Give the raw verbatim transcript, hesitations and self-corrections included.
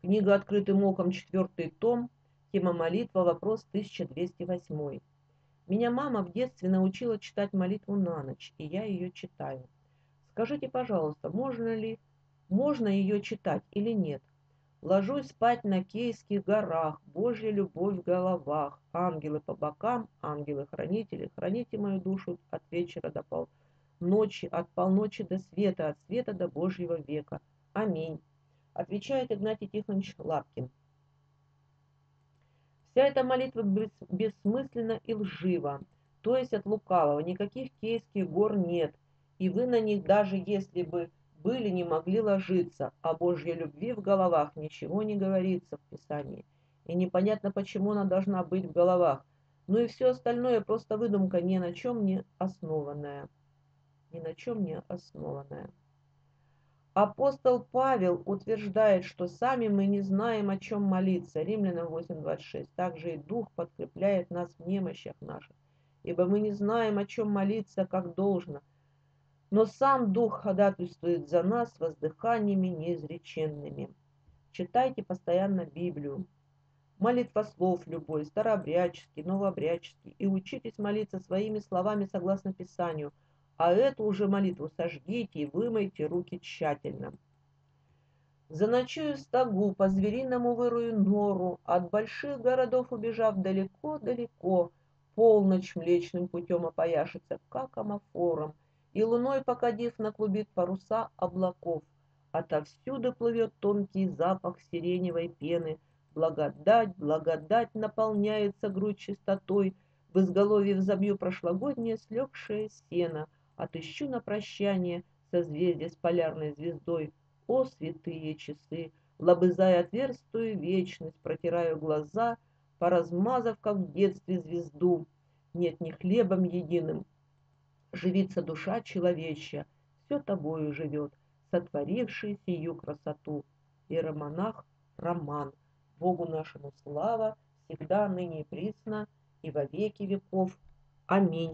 Книга «Открытым оком», четвертый том, тема молитва, вопрос тысяча двести восемь. Меня мама в детстве научила читать молитву на ночь, и я ее читаю. Скажите, пожалуйста, можно ли, можно ее читать или нет? Ложусь спать на Кейских горах, Божья любовь в головах, ангелы по бокам, ангелы-хранители, храните мою душу от вечера до полночи, от полночи до света, от света до Божьего века. Аминь. Отвечает Игнатий Тихонович Лапкин. Вся эта молитва бессмысленна и лжива, то есть от лукавого. Никаких Кейских гор нет, и вы на них, даже если бы были, не могли ложиться. О Божьей любви в головах ничего не говорится в Писании. И непонятно, почему она должна быть в головах. Ну и все остальное просто выдумка, ни на чем не основанная. Ни на чем не основанная. Апостол Павел утверждает, что сами мы не знаем, о чем молиться. Римлянам восемь двадцать шесть. Также и Дух подкрепляет нас в немощах наших, ибо мы не знаем, о чем молиться, как должно. Но сам Дух ходатайствует за нас воздыханиями неизреченными. Читайте постоянно Библию, молитвослов любой, старообрядческий, новообрядческий, и учитесь молиться своими словами согласно Писанию, а эту уже молитву сожгите и вымойте руки тщательно. Заночую в стогу, по-звериному вырую нору, от больших городов убежав далеко-далеко, полночь млечным путем опояшется, как амофором, и луной покадив наклубит паруса облаков. Отовсюду плывет тонкий запах сиреневой пены, благодать, благодать наполняется грудь чистотой, в изголовье взобью прошлогоднее слегшее сено, отыщу на прощание созвездие с полярной звездой. О, святые часы! Лобызая отверстую вечность, протираю глаза, поразмазав, как в детстве, звезду. Нет ни хлебом единым, живится душа человечья, все тобою живет, сотворивший сию красоту. Иеромонах Роман. Богу нашему слава, всегда, ныне и присно, и во веки веков. Аминь.